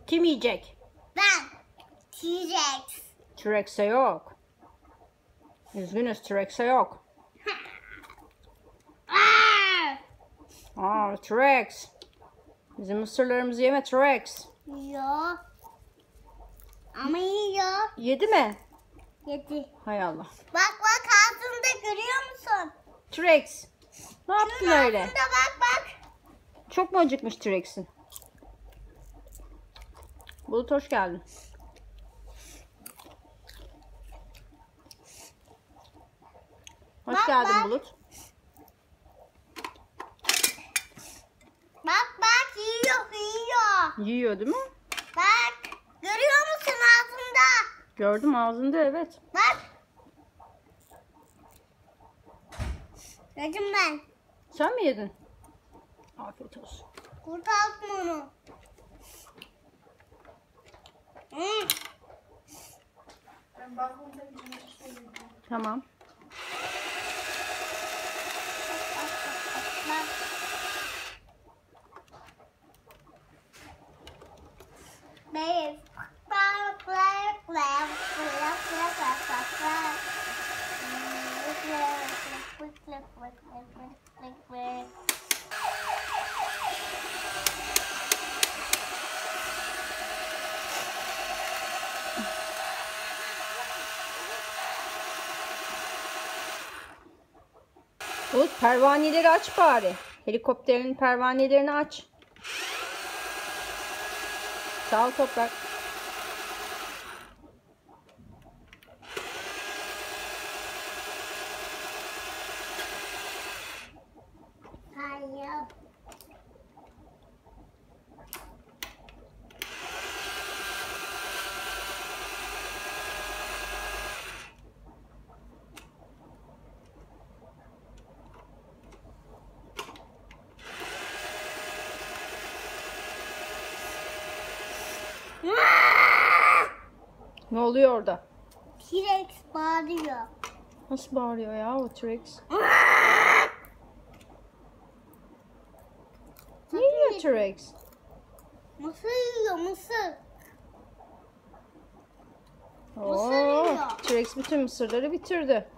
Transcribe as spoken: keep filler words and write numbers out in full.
Kim yiyecek? Ben. T-Rex. T-rex'e yok. Üzgünüz, T-rex'e yok. Aa, T-rex. Bizim mısırlarımızı yeme T-rex. Yiyor. Ama yiyor. Yedi mi? Yedi. Hay Allah. Bak bak ağzında görüyor musun? T-rex. Ne yaptın Şunun öyle? ağzında bak bak. Çok mu acıkmış T-rex'in? Bulut hoş geldin. Hoş Bak, geldin bak. Bulut. Bak bak yiyor yiyor. Yiyor değil mi? Bak görüyor musun ağzında? Gördüm ağzında, evet. Bak. Yedim ben. Sen mi yedin? Afiyet olsun. Kurtardım onu. Hmm. Tamam. Bak. Beş. Bak bak bak Bulut, pervaneleri aç bari. Helikopterin pervanelerini aç. Sağ ol Toprak. Hayır. Ne oluyor orada? T-Rex bağırıyor. Nasıl bağırıyor ya o T-rex? Ne yiyor T-rex? Mısır yiyor mısır. Oo, T-rex bütün mısırları bitirdi.